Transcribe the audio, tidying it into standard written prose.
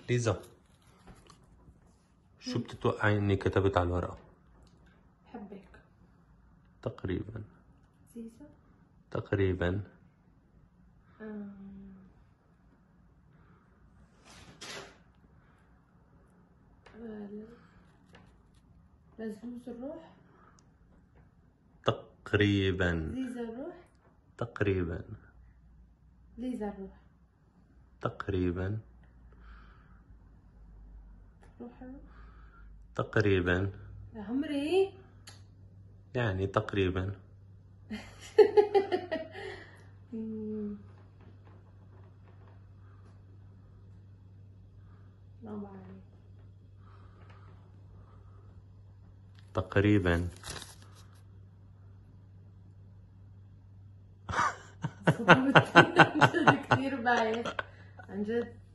ليزا، شو بتتوقعي اني كتبت على الورقة؟ بحبك. تقريبا. زيزو. تقريبا. لزوز الروح. تقريبا. زيزو الروح. تقريبا. ليزا الروح. تقريبا. روح الروح. تقريبا. يا عمري. يعني تقريبا. ما بعرف. تقريبا. عن جد كثير بايخ عن جد.